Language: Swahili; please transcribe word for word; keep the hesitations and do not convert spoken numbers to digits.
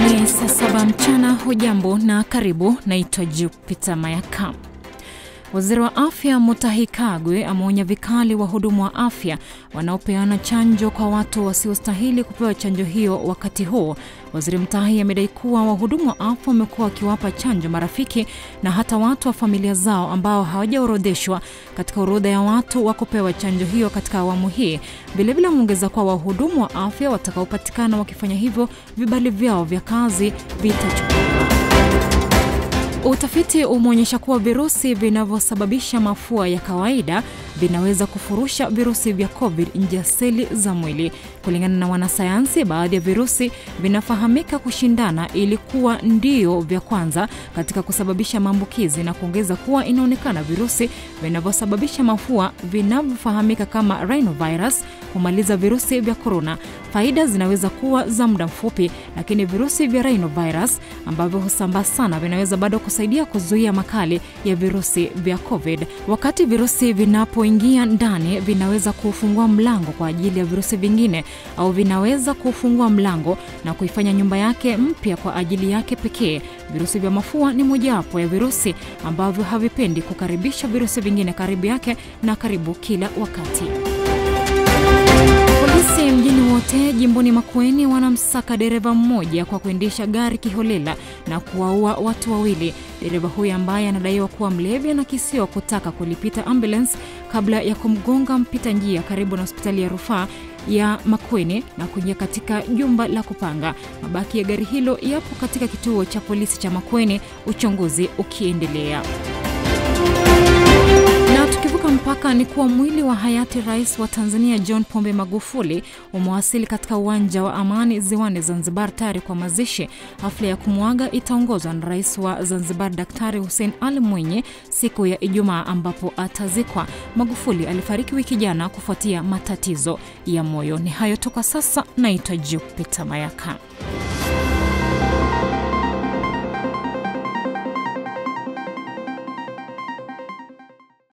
Ni saa saba mchana. Hujambo na karibu. Naitwa Jupita Mayaka. Waziri wa Afya Mutahi Kagwe ameonya vikali wahudumu wa afya wanaopeana chanjo kwa watu wasiostahili kupewa chanjo hiyo wakati huu. Waziri Mutahi amedai kuwa wahudumu wa afya wamekuwa wakiwapa chanjo marafiki na hata watu wa familia zao ambao hawajaorodheshwa katika orodha ya watu wa kupewa chanjo hiyo katika awamu hii. Vilevile ameongeza kuwa wahudumu wa afya watakaopatikana wakifanya hivyo, vibali vyao vya kazi vitachukuliwa. Utafiti umeonyesha kuwa virusi vinavyosababisha mafua ya kawaida vinaweza kufurusha virusi vya COVID nje ya seli za mwili. Kulingana na wanasayansi, baadhi ya virusi vinafahamika kushindana ili kuwa ndio vya kwanza katika kusababisha maambukizi, na kuongeza kuwa inaonekana virusi vinavyosababisha mafua vinavyofahamika kama rhinovirus humaliza virusi vya corona. Faida zinaweza kuwa za muda mfupi, lakini virusi vya rhinovirus ambavyo husambaa sana vinaweza bado kusaidia kuzuia makali ya virusi vya COVID. Wakati virusi vinapoingia ndani, vinaweza kufungua mlango kwa ajili ya virusi vingine, au vinaweza kufungua mlango na kuifanya nyumba yake mpya kwa ajili yake pekee. Virusi vya mafua ni mojawapo ya virusi ambavyo havipendi kukaribisha virusi vingine karibu yake na karibu kila wakati. Polisi mjini wote jimboni Makueni wanamsaka dereva mmoja kwa kuendesha gari kiholela na kuwaua watu wawili. Dereva huyo ambaye anadaiwa kuwa mlevi anakisiwa kutaka kulipita ambulance kabla ya kumgonga mpita njia karibu na hospitali ya rufaa ya Makueni na kuingia katika jumba la kupanga. Mabaki ya gari hilo yapo katika kituo cha polisi cha Makueni, uchunguzi ukiendelea. Tukivuka mpaka ni kuwa mwili wa hayati Rais wa Tanzania John Pombe Magufuli umewasili katika uwanja wa Amani Ziwani Zanzibar tayari kwa mazishi. Hafla ya kumwaga itaongozwa na Rais wa Zanzibar Daktari Hussein Ali Mwinyi siku ya Ijumaa, ambapo atazikwa. Magufuli alifariki wiki jana kufuatia matatizo ya moyo. Ni hayo tu kwa sasa. Naitwa Jupita Mayaka.